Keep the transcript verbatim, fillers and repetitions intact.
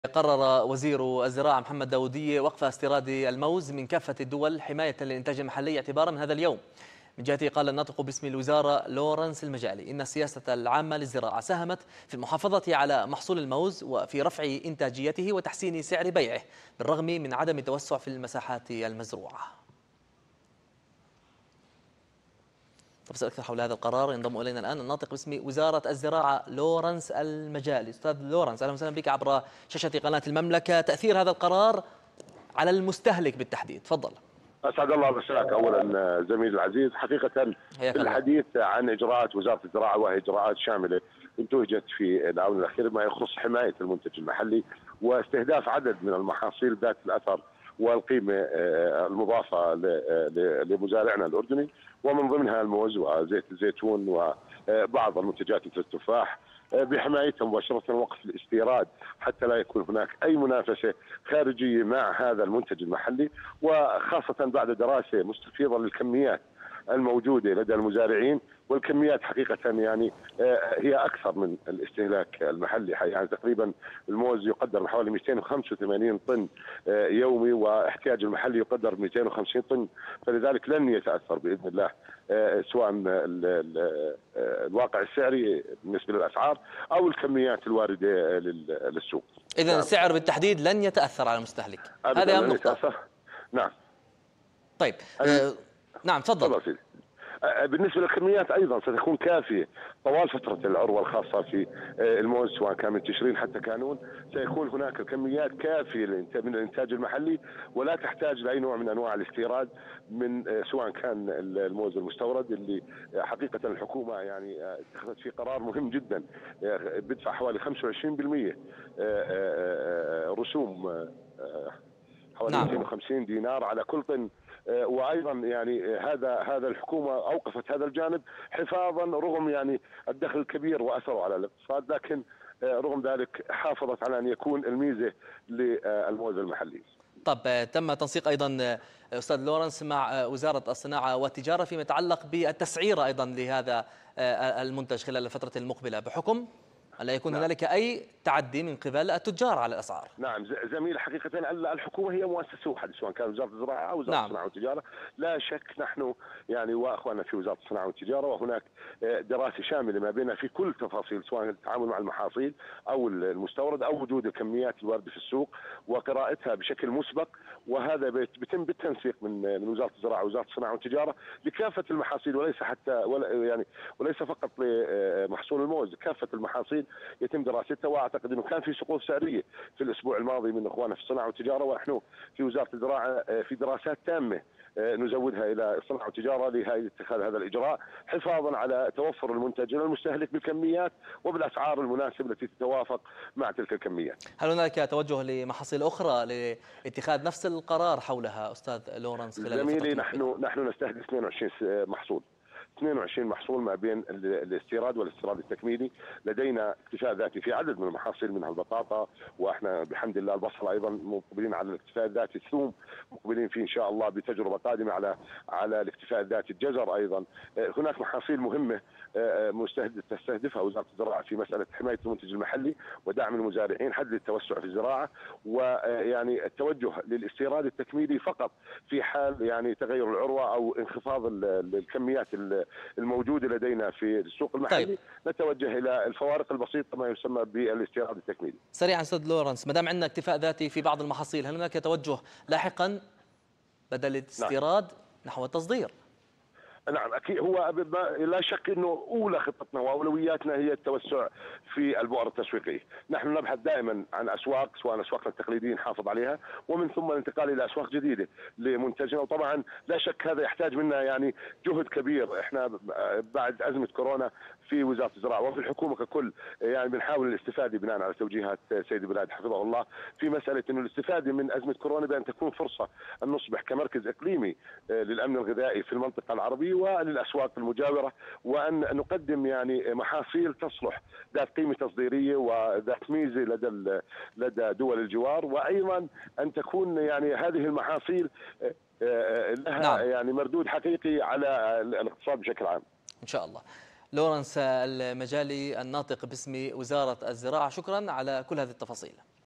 قرر وزير الزراعة محمد داودية وقف استيراد الموز من كافة الدول حماية للإنتاج المحلي اعتبارا من هذا اليوم. من جهته قال الناطق باسم الوزارة لورنس المجالي إن السياسة العامة للزراعة ساهمت في المحافظة على محصول الموز وفي رفع إنتاجيته وتحسين سعر بيعه بالرغم من عدم التوسع في المساحات المزروعة. تفصيل أكثر حول هذا القرار ينضم إلينا الآن الناطق باسم وزارة الزراعة لورنس المجالي. أستاذ لورنس، أهلا وسهلا بك عبر شاشة قناة المملكة. تأثير هذا القرار على المستهلك بالتحديد، تفضل. اسعد الله مساك اولا زميلي العزيز. حقيقه الحديث عن اجراءات وزاره الزراعه وهي اجراءات شامله انتهجت في الاونه الاخيره ما يخص حمايه المنتج المحلي واستهداف عدد من المحاصيل ذات الاثر والقيمه المضافه لمزارعنا الاردني، ومن ضمنها الموز وزيت الزيتون وبعض المنتجات مثل التفاح، بحمايتها مباشرة وقف الاستيراد حتى لا يكون هناك أي منافسة خارجية مع هذا المنتج المحلي، وخاصة بعد دراسة مستفيضة للكميات الموجودة لدى المزارعين، والكميات حقيقة يعني هي أكثر من الاستهلاك المحلي. يعني تقريبا الموز يقدر بحوالي مئتين وخمسة وثمانين طن يومي، واحتياج المحلي يقدر مئتين وخمسين طن، فلذلك لن يتأثر بإذن الله سواء الواقع السعري بالنسبة للأسعار أو الكميات الواردة للسوق. إذن السعر بالتحديد لن يتأثر على المستهلك، هذا أهم نقطة. نعم. طيب أه نعم تفضل. بالنسبة للكميات أيضا ستكون كافية طوال فترة العروة الخاصة في الموز، سواء كان من تشرين حتى كانون، سيكون هناك كميات كافية من الإنتاج المحلي ولا تحتاج لأي نوع من أنواع الاستيراد، من سواء كان الموز المستورد اللي حقيقة الحكومة يعني اتخذت فيه قرار مهم جدا، بدفع حوالي خمسة وعشرين بالمئة رسوم حوالي نعم. مئتين وخمسين دينار على كل طن، وايضا يعني هذا هذا الحكومه اوقفت هذا الجانب حفاظا رغم يعني الدخل الكبير واثره على الاقتصاد، لكن رغم ذلك حافظت على ان يكون الميزه للموز المحلي. طب تم تنسيق ايضا استاذ لورنس مع وزاره الصناعه والتجاره فيما يتعلق بالتسعير ايضا لهذا المنتج خلال الفتره المقبله، بحكم ألا يكون نعم. هنالك أي تعدي من قبل التجار على الأسعار. نعم زميل، حقيقة الحكومة هي مؤسسة واحدة سواء كان وزارة الزراعة أو وزارة نعم. الصناعة والتجارة. لا شك نحن يعني وأخواننا في وزارة الصناعة والتجارة، وهناك دراسة شاملة ما بيننا في كل تفاصيل سواء التعامل مع المحاصيل أو المستورد أو وجود الكميات الواردة في السوق وقراءتها بشكل مسبق، وهذا بيتم بالتنسيق من من وزارة الزراعة ووزارة الصناعة والتجارة لكافة المحاصيل، وليس حتى ولا يعني وليس فقط لمحصول الموز، كافة المحاصيل يتم دراستها. واعتقد انه كان في سقوط سعريه في الاسبوع الماضي من اخواننا في الصناعه والتجاره، ونحن في وزاره الزراعه في دراسات تامه نزودها الى الصناعه والتجاره لاتخاذ هذا الاجراء حفاظا على توفر المنتج للمستهلك بالكميات وبالاسعار المناسبه التي تتوافق مع تلك الكميات. هل هناك توجه لمحاصيل اخرى لاتخاذ نفس القرار حولها استاذ لورنس خلال الفتره زميلي؟ نحن نحن نستهدف اثنين وعشرين محصول اثنين وعشرين محصول ما بين الاستيراد والاستيراد التكميلي. لدينا اكتفاء ذاتي في عدد من المحاصيل منها البطاطا، واحنا بحمد الله البصل ايضا مقبلين على الاكتفاء الذاتي، الثوم مقبلين فيه ان شاء الله بتجربه قادمه على على الاكتفاء الذاتي، الجزر ايضا. هناك محاصيل مهمه تستهدفها وزاره الزراعه في مساله حمايه المنتج المحلي ودعم المزارعين، حد التوسع في الزراعه، ويعني التوجه للاستيراد التكميلي فقط في حال يعني تغير العروه او انخفاض الكميات الموجوده لدينا في السوق المحلي. طيب. نتوجه الى الفوارق البسيطه ما يسمى بالاستيراد التكميلي. سريعا استاذ لورنس، ما دام عندنا اكتفاء ذاتي في بعض المحاصيل، هل هناك توجه لاحقا بدل الاستيراد نعم. نحو التصدير؟ نعم اكيد، هو لا شك انه اولى خطتنا واولوياتنا هي التوسع في البؤر التسويقيه، نحن نبحث دائما عن اسواق سواء اسواقنا التقليديه نحافظ عليها، ومن ثم الانتقال الى اسواق جديده لمنتجنا، وطبعا لا شك هذا يحتاج منا يعني جهد كبير. احنا بعد ازمه كورونا في وزاره الزراعه وفي الحكومه ككل يعني بنحاول الاستفاده بناء على توجيهات سيد البلاد حفظه الله في مساله انه الاستفاده من ازمه كورونا بان تكون فرصه ان نصبح كمركز اقليمي للامن الغذائي في المنطقه العربيه وللاسواق المجاوره، وان نقدم يعني محاصيل تصلح ذات قيمه تصديريه وذات ميزه لدى لدى دول الجوار، وايضا ان تكون يعني هذه المحاصيل لها نعم. يعني مردود حقيقي على الاقتصاد بشكل عام ان شاء الله. لورنس المجالي الناطق باسم وزاره الزراعه، شكرا على كل هذه التفاصيل.